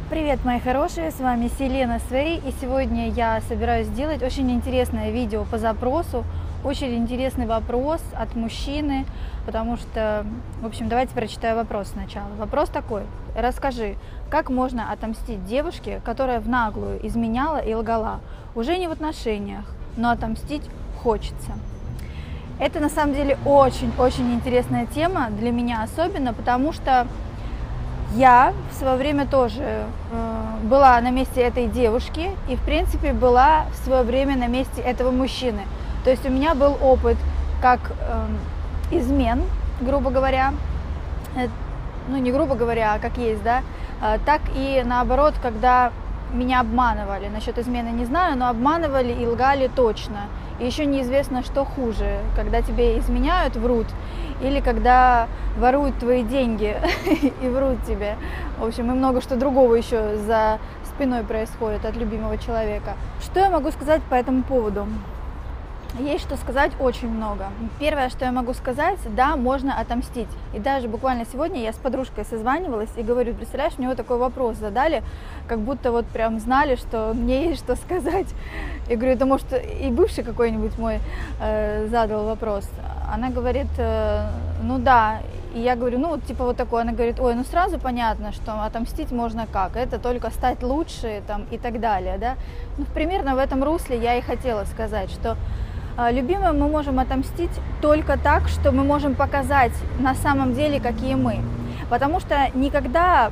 Привет, мои хорошие, с вами Селена Свей, и сегодня я собираюсь сделать очень интересное видео по запросу, очень интересный вопрос от мужчины, потому что, в общем, давайте прочитаю вопрос сначала. Вопрос такой: расскажи, как можно отомстить девушке, которая в наглую изменяла и лгала, уже не в отношениях, но отомстить хочется. Это на самом деле очень-очень интересная тема для меня особенно, потому что я в свое время тоже была на месте этой девушки и, в принципе, была в свое время на месте этого мужчины. То есть у меня был опыт как измен, грубо говоря, ну не грубо говоря, а как есть, да, так и наоборот, когда меня обманывали. Насчет измены не знаю, но обманывали и лгали точно. И еще неизвестно, что хуже, когда тебе изменяют, врут, или когда воруют твои деньги и врут тебе. В общем, и много что другого еще за спиной происходит от любимого человека. Что я могу сказать по этому поводу? Есть что сказать очень много. Первое, что я могу сказать, да, можно отомстить. И даже буквально сегодня я с подружкой созванивалась и говорю: представляешь, мне вот такой вопрос задали, как будто вот прям знали, что мне есть что сказать. Я говорю: это может и бывший какой-нибудь мой задал вопрос. Она говорит: ну да. И я говорю: ну вот типа вот такой. Она говорит: ой, ну сразу понятно, что отомстить можно как, это только стать лучше там и так далее, да. Ну примерно в этом русле я и хотела сказать, что любимым мы можем отомстить только так, что мы можем показать на самом деле, какие мы. Потому что никогда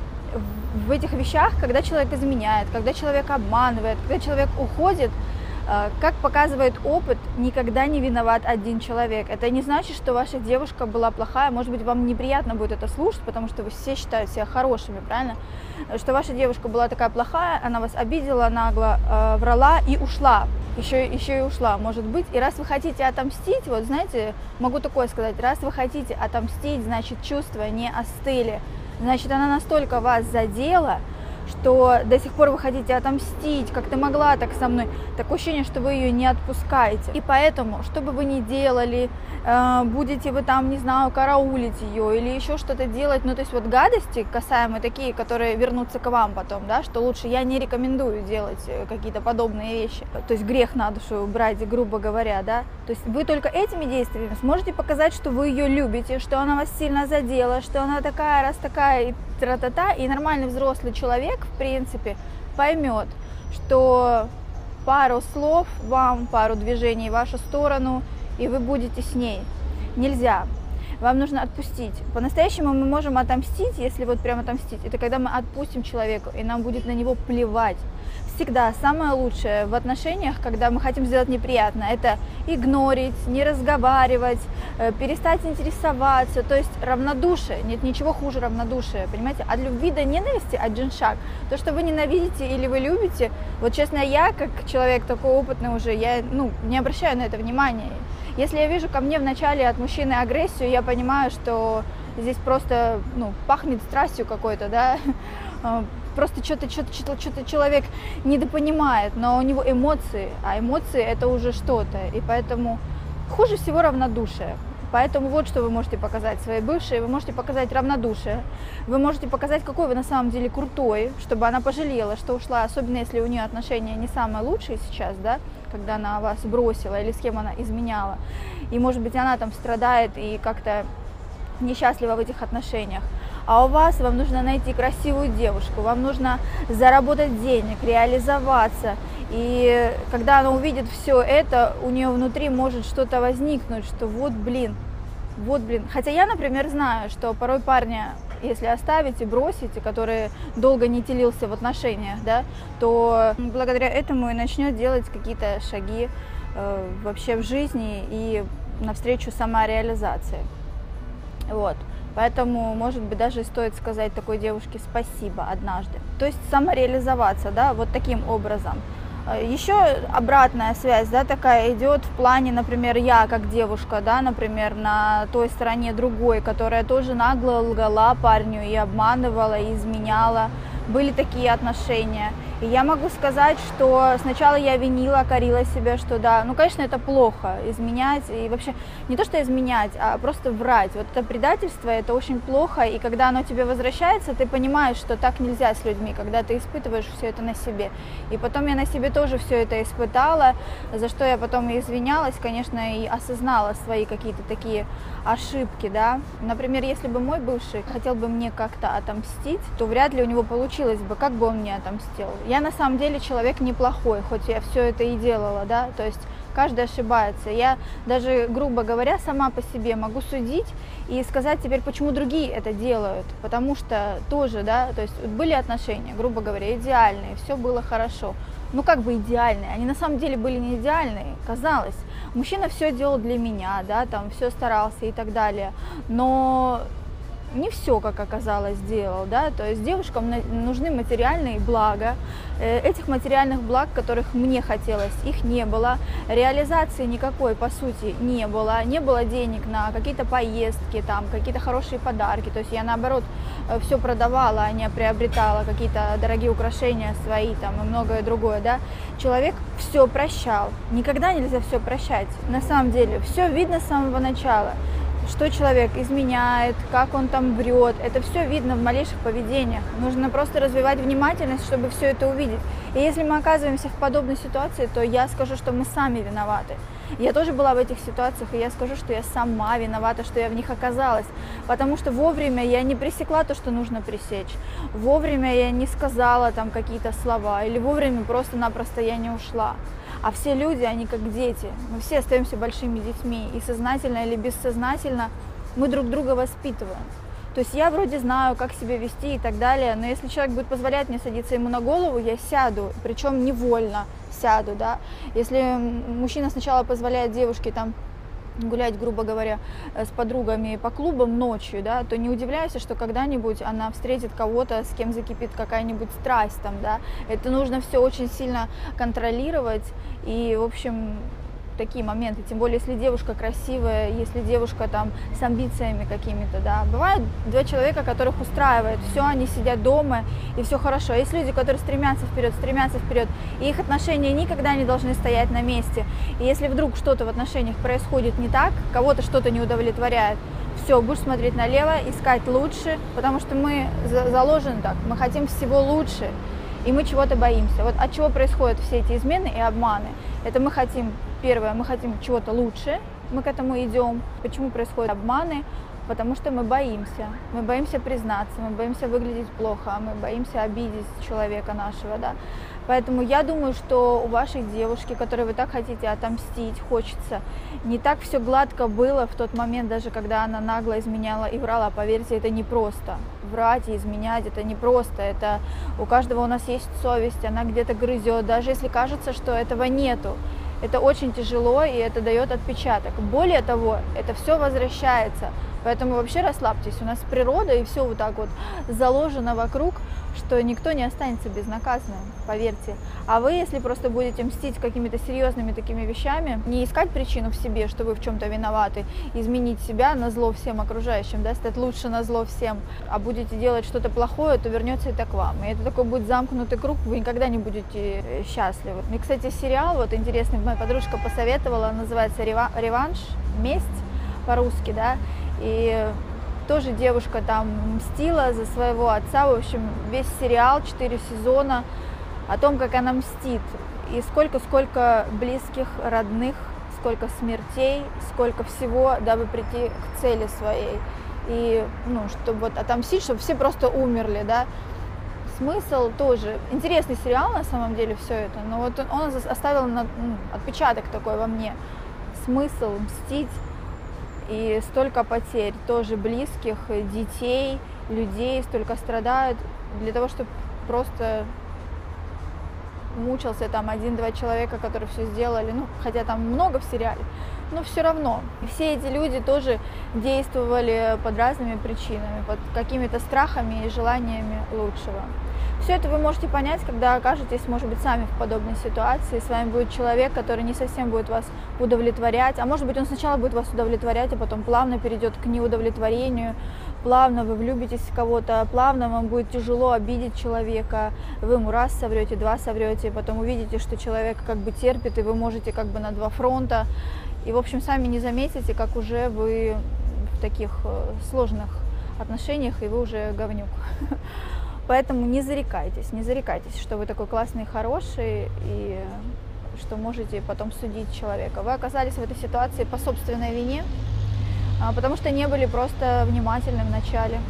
в этих вещах, когда человек изменяет, когда человек обманывает, когда человек уходит, как показывает опыт, никогда не виноват один человек. Это не значит, что ваша девушка была плохая. Может быть, вам неприятно будет это слушать, потому что вы все считаете себя хорошими, правильно? Что ваша девушка была такая плохая, она вас обидела, нагло врала и ушла. Еще и ушла, может быть. И раз вы хотите отомстить, вот знаете, могу такое сказать: раз вы хотите отомстить, значит, чувства не остыли. Значит, она настолько вас задела, что до сих пор вы хотите отомстить, как ты могла так со мной. Такое ощущение, что вы ее не отпускаете. И поэтому, что бы вы ни делали, будете вы там, не знаю, караулить ее или еще что-то делать, ну то есть вот гадости касаемо такие, которые вернутся к вам потом, да, что лучше я не рекомендую делать какие-то подобные вещи, то есть грех на душу брать, грубо говоря, да, то есть вы только этими действиями сможете показать, что вы ее любите, что она вас сильно задела, что она такая, раз такая, и тра-та-та, и нормальный взрослый человек, в принципе, поймет, что пару слов вам, пару движений в вашу сторону, и вы будете с ней. Нельзя. Вам нужно отпустить. По-настоящему мы можем отомстить, если вот прям отомстить, это когда мы отпустим человека, и нам будет на него плевать. Всегда самое лучшее в отношениях, когда мы хотим сделать неприятно, это игнорить, не разговаривать, перестать интересоваться, то есть равнодушие. Нет ничего хуже равнодушия, понимаете? От любви до ненависти один шаг. То, что вы ненавидите или вы любите, вот честно, я, как человек такой опытный уже, я не обращаю на это внимания. Если я вижу ко мне в начале от мужчины агрессию, я понимаю, что здесь просто пахнет страстью какой-то, да, просто что-то человек недопонимает, но у него эмоции, а эмоции это уже что-то, и поэтому хуже всего равнодушие. Поэтому вот что вы можете показать своей бывшей: вы можете показать равнодушие, вы можете показать, какой вы на самом деле крутой, чтобы она пожалела, что ушла, особенно если у нее отношения не самые лучшие сейчас, да, когда она вас бросила или с кем она изменяла, и может быть она там страдает и как-то несчастлива в этих отношениях. А у вас, вам нужно найти красивую девушку, вам нужно заработать денег, реализоваться. И когда она увидит все это, у нее внутри может что-то возникнуть, что вот блин. Хотя я, например, знаю, что порой парня, если оставить и бросить, который долго не телился в отношениях, да, то благодаря этому и начнет делать какие-то шаги вообще в жизни и навстречу самореализации. Вот. Поэтому, может быть, даже стоит сказать такой девушке спасибо однажды. То есть самореализоваться, да, вот таким образом. Еще обратная связь, да, такая идет в плане, например, я как девушка, да, например, на той стороне другой, которая тоже нагло лгала парню и обманывала, и изменяла. Были такие отношения. И я могу сказать, что сначала я винила, корила себя, что да, ну, конечно, это плохо, изменять, и вообще не то, что изменять, а просто врать. Вот это предательство, это очень плохо, и когда оно тебе возвращается, ты понимаешь, что так нельзя с людьми, когда ты испытываешь все это на себе. И потом я на себе тоже все это испытала, за что я потом и извинялась, конечно, и осознала свои какие-то такие ошибки, да. Например, если бы мой бывший хотел бы мне как-то отомстить, то вряд ли у него получилось бы, как бы он мне отомстил. Я на самом деле человек неплохой, хоть я все это и делала, да, то есть каждый ошибается. Я даже, грубо говоря, сама по себе могу судить и сказать теперь, почему другие это делают, потому что тоже, да, то есть были отношения, грубо говоря, идеальные, все было хорошо. Ну как бы идеальные, они на самом деле были не идеальные, казалось. Мужчина все делал для меня, да, там все старался и так далее, но не все, как оказалось, делал, да, то есть девушкам нужны материальные блага, этих материальных благ, которых мне хотелось, их не было, реализации никакой, по сути, не было денег на какие-то поездки, там, какие-то хорошие подарки, то есть я, наоборот, все продавала, а не приобретала какие-то дорогие украшения свои, там, и многое другое, да, человек все прощал, никогда нельзя все прощать, на самом деле, все видно с самого начала. Что человек изменяет, как он там врет, это все видно в малейших поведениях. Нужно просто развивать внимательность, чтобы все это увидеть. И если мы оказываемся в подобной ситуации, то я скажу, что мы сами виноваты. Я тоже была в этих ситуациях, и я скажу, что я сама виновата, что я в них оказалась. Потому что вовремя я не пресекла то, что нужно пресечь. Вовремя я не сказала там какие-то слова, или вовремя просто-напросто я не ушла. А все люди, они как дети, мы все остаемся большими детьми, и сознательно или бессознательно мы друг друга воспитываем. То есть я вроде знаю, как себя вести и так далее, но если человек будет позволять мне садиться ему на голову, я сяду, причем невольно сяду, да. Если мужчина сначала позволяет девушке там гулять, грубо говоря, с подругами по клубам ночью, да, то не удивляйся, что когда-нибудь она встретит кого-то, с кем закипит какая-нибудь страсть там, да. Это нужно все очень сильно контролировать и, в общем, такие моменты, тем более, если девушка красивая, если девушка там с амбициями какими-то, да. Бывают два человека, которых устраивает, все, они сидят дома, и все хорошо. Есть люди, которые стремятся вперед, и их отношения никогда не должны стоять на месте. И если вдруг что-то в отношениях происходит не так, кого-то что-то не удовлетворяет, все, будешь смотреть налево, искать лучше, потому что мы заложены так, мы хотим всего лучше, и мы чего-то боимся. Вот от чего происходят все эти измены и обманы? Это мы хотим, первое, мы хотим чего-то лучше, мы к этому идем. Почему происходят обманы? Потому что мы боимся признаться, мы боимся выглядеть плохо, мы боимся обидеть человека нашего, да. Поэтому я думаю, что у вашей девушки, которой вы так хотите отомстить, хочется, не так все гладко было в тот момент, даже когда она нагло изменяла и врала. Поверьте, это непросто. Врать и изменять, это непросто. Это у каждого у нас есть совесть, она где-то грызет, даже если кажется, что этого нету. Это очень тяжело, и это дает отпечаток. Более того, это все возвращается. Поэтому вообще расслабьтесь. У нас природа, и все вот так вот заложено вокруг, что никто не останется безнаказанным, поверьте. А вы, если просто будете мстить какими-то серьезными такими вещами, не искать причину в себе, что вы в чем-то виноваты, изменить себя на зло всем окружающим, да, стать лучше на зло всем, а будете делать что-то плохое, то вернется это к вам. И это такой будет замкнутый круг, вы никогда не будете счастливы. И, кстати, сериал вот интересный, моя подружка посоветовала, называется «Реванш», «Месть» по-русски, да, и тоже девушка там мстила за своего отца, в общем, весь сериал, 4 сезона, о том, как она мстит, и сколько близких, родных, сколько смертей, сколько всего, дабы прийти к цели своей, и, ну, чтобы вот отомстить, чтобы все просто умерли, да. Смысл тоже, интересный сериал на самом деле все это, но вот он оставил отпечаток такой во мне, смысл мстить. И столько потерь, тоже близких, детей, людей, столько страдают для того, чтобы просто мучился там 1-2 человека, которые все сделали, ну, хотя там много в сериале, но все равно. И все эти люди тоже действовали под разными причинами, под какими-то страхами и желаниями лучшего. Все это вы можете понять, когда окажетесь, может быть, сами в подобной ситуации. С вами будет человек, который не совсем будет вас удовлетворять. А может быть, он сначала будет вас удовлетворять, а потом плавно перейдет к неудовлетворению. плавно вы влюбитесь в кого-то, плавно вам будет тяжело обидеть человека, вы ему раз соврете, два соврете, потом увидите, что человек как бы терпит, и вы можете как бы на два фронта, и, в общем, сами не заметите, как уже вы в таких сложных отношениях, и вы уже говнюк. Поэтому не зарекайтесь, что вы такой классный, хороший, и что можете потом судить человека. Вы оказались в этой ситуации по собственной вине, потому что не были просто внимательны в начале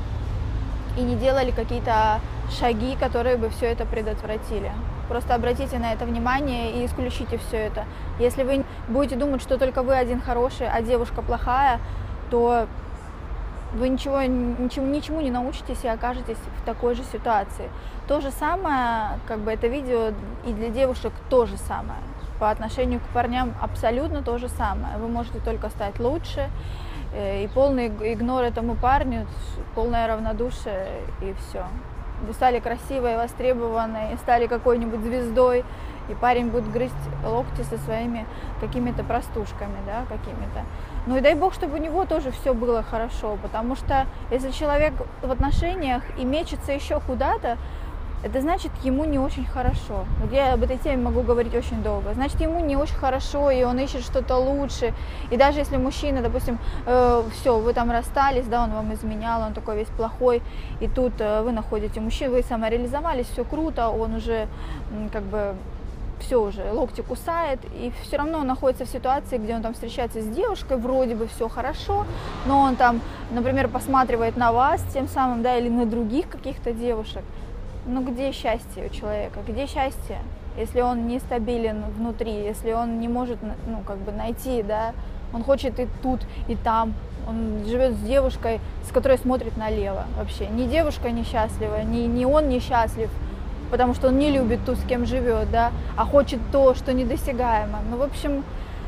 и не делали какие-то шаги, которые бы все это предотвратили. Просто обратите на это внимание и исключите все это. Если вы будете думать, что только вы один хороший, а девушка плохая, то вы ничему не научитесь и окажетесь в такой же ситуации. То же самое, как бы это видео и для девушек то же самое. По отношению к парням абсолютно то же самое. Вы можете только стать лучше, и полный игнор этому парню, полное равнодушие, и все. Вы стали красивой, востребованной, стали какой-нибудь звездой, и парень будет грызть локти со своими какими-то простушками, да, какими-то. Ну и дай бог, чтобы у него тоже все было хорошо, потому что если человек в отношениях и мечется еще куда-то, это значит, ему не очень хорошо. Вот я об этой теме могу говорить очень долго. Значит, ему не очень хорошо, и он ищет что-то лучше. И даже если мужчина, допустим, все, вы там расстались, да, он вам изменял, он такой весь плохой, и тут вы находите мужчину, вы самореализовались, все круто, он уже как бы все уже, локти кусает, и все равно он находится в ситуации, где он там встречается с девушкой, вроде бы все хорошо, но он там, например, посматривает на вас тем самым, да, или на других каких-то девушек. Ну где счастье у человека? Где счастье, если он нестабилен внутри, если он не может, ну, как бы найти, да, он хочет и тут, и там, он живет с девушкой, с которой смотрит налево вообще. Ни девушка несчастлива, ни он несчастлив, потому что он не любит ту, с кем живет, да, а хочет то, что недосягаемо. Ну, в общем,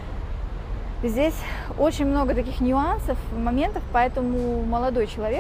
здесь очень много таких нюансов, моментов, поэтому молодой человек,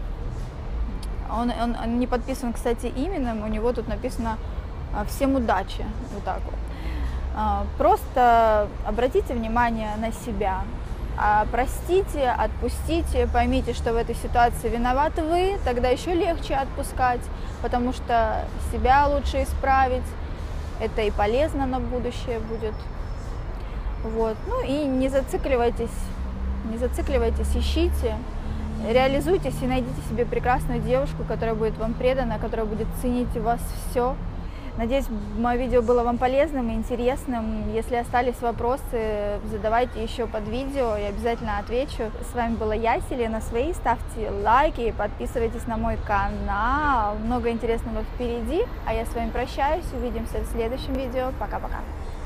он не подписан, кстати, именем, у него тут написано «Всем удачи», вот так вот. Просто обратите внимание на себя, простите, отпустите, поймите, что в этой ситуации виноваты вы, тогда еще легче отпускать, потому что себя лучше исправить, это и полезно на будущее будет. Вот. Ну и не зацикливайтесь, ищите, реализуйтесь и найдите себе прекрасную девушку, которая будет вам предана, которая будет ценить у вас все. Надеюсь, мое видео было вам полезным и интересным. Если остались вопросы, задавайте еще под видео, я обязательно отвечу. С вами была я, Селена Свей. Ставьте лайки, подписывайтесь на мой канал. Много интересного впереди. А я с вами прощаюсь. Увидимся в следующем видео. Пока-пока.